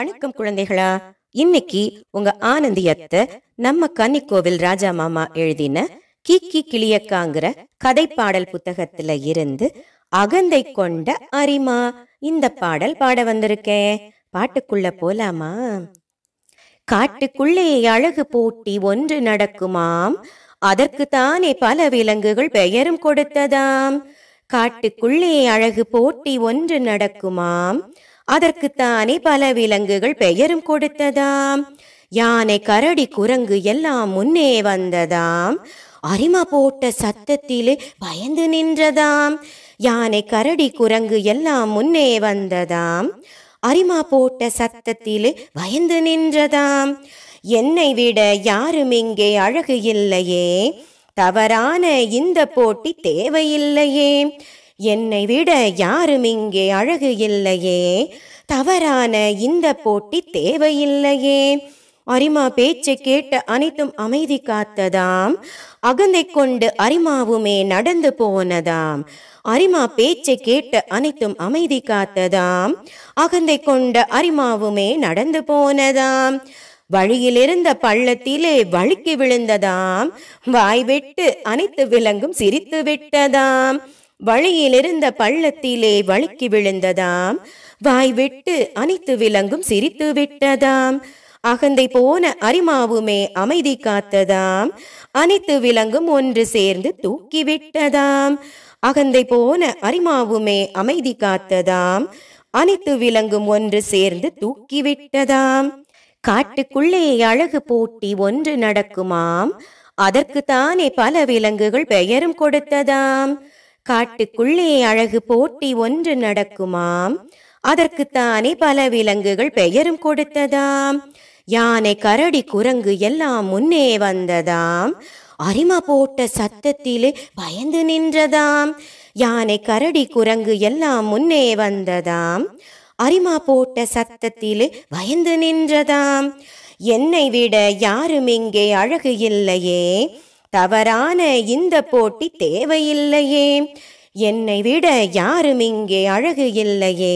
வணக்கம் குழந்தைகளா. இன்னைக்கு உங்க ஆனந்தியத்தை நம்ம கன்னிக்கோவில் ராஜா மாமா எழுதின கிக்கி கிளியக்காங்கிற கதை பாடல் புத்தகத்துல இருந்து அகந்தை கொண்ட அரிமா இந்த பாடல் பாட வந்திருக்கேன். பாட்டுக்குள்ள போலாமா? காட்டுக்குள்ளே அழகு போட்டி ஒன்று நடக்குமாம், அதற்கு தானே பல விலங்குகள் பெயரும் கொடுத்ததாம். காட்டுக்குள்ளே அழகு போட்டி ஒன்று நடக்குமாம், அதற்குத்தானே பல விலங்குகள் பெயரும் கொடுத்ததாம். யானை கரடி குரங்கு எல்லாம் முன்னே வந்ததாம், அரிமா போட்ட சத்தத்திலே பயந்து நின்றதாம். யானை கரடி குரங்கு எல்லாம் முன்னே வந்ததாம், அரிமா போட்ட சத்தத்திலே பயந்து நின்றதாம். என்னை விட யாரும் இங்கே அழகு இல்லையே, தவறான இந்த போட்டி தேவையில்லையே. என்னை விட யாரும் இங்கே அழகு இல்லையே, தவறான இந்த போட்டி தேவையில்லையே. அரிமா பேச்சை கேட்ட அனைத்தும் அமைதி காத்ததாம், அகந்தை கொண்டு அரிமாவுமே நடந்து போனதாம். அரிமா பேச்சை கேட்ட அனைத்தும் அமைதி காத்ததாம், அகந்தை கொண்ட அரிமாவுமே நடந்து போனதாம். வழியிலிருந்த பள்ளத்திலே வழுக்கி விழுந்ததாம், வாய் விட்டு அனைத்து விலங்கும் சிரித்து விட்டதாம். வழியிலிருந்த பள்ளத்திலே வழுக்கி விழுந்ததாம், வாய் விட்டு அனைத்து விலங்கும் சிரித்து விட்டதாம். அகந்தை போன அரிமாவுமே அமைதி காத்ததாம், அனைத்து விலங்கும் ஒன்று சேர்ந்து தூக்கி விட்டதாம். அகந்தை போன அரிமாவுமே அமைதி காத்ததாம், அனைத்து விலங்கும் ஒன்று சேர்ந்து தூக்கி விட்டதாம். காட்டுக்குள்ளே அழகு போட்டி ஒன்று நடக்குமாம், அதற்குத்தானே பல விலங்குகள் பெயரும் கொடுத்ததாம். காட்டுக்குள்ளே அழகு போட்டி ஒன்று நடக்குமாம், அதற்குத்தானே பல விலங்குகள் பெயரும் கொடுத்ததாம். யானை கரடி குரங்கு எல்லாம் முன்னே வந்ததாம், அரிமா போட்ட சத்தத்திலே பயந்து நின்றதாம். யானை கரடி குரங்கு எல்லாம் முன்னே வந்ததாம், அரிமா போட்ட சத்தத்திலே பயந்து நின்றதாம். என்னை விட யாரும் இங்கே அழகு இல்லையே, தவறான இந்த போட்டி தேவையில்லையே. என்னை விட யாரும் இங்கே அழகு இல்லையே,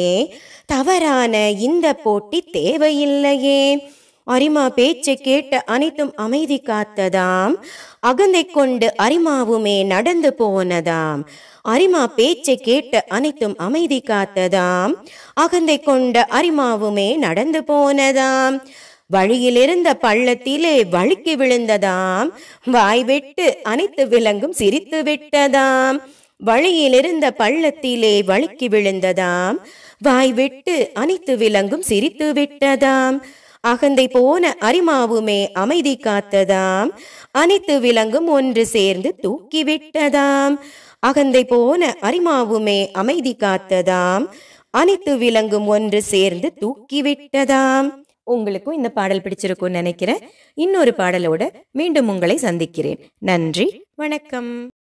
தவறான இந்த போட்டி தேவையில்லையே. அரிமா பேச்சை கேட்ட அனைத்தும் அமைதி காத்ததாம், அகந்தை கொண்டு அரிமாவுமே நடந்து போனதாம். அரிமா பேச்சை கேட்ட அனைத்தும் அமைதி காத்ததாம், அகந்தை கொண்ட அரிமாவுமே நடந்து போனதாம். வழியிலிருந்த பள்ளத்திலே வழுக்கி விழுந்ததாம், வாய் விட்டு அனைத்து விலங்கும் சிரித்து விட்டதாம். வழியிலிருந்த பள்ளத்திலே வழுக்கி விழுந்ததாம், வாய் விட்டு அனைத்து விலங்கும் சிரித்து விட்டதாம். அகந்தை போன அரிமாவுமே அமைதி காத்ததாம், அனைத்து விலங்கும் ஒன்று சேர்ந்து தூக்கி விட்டதாம். அகந்தை போன அரிமாவுமே அமைதி காத்ததாம், அனைத்து விலங்கும் ஒன்று சேர்ந்து தூக்கி விட்டதாம். உங்களுக்கும் இந்த பாடல் பிடிச்சிருக்கும்னு நினைக்கிறேன். இன்னொரு பாடலோட மீண்டும் உங்களை சந்திக்கிறேன். நன்றி, வணக்கம்.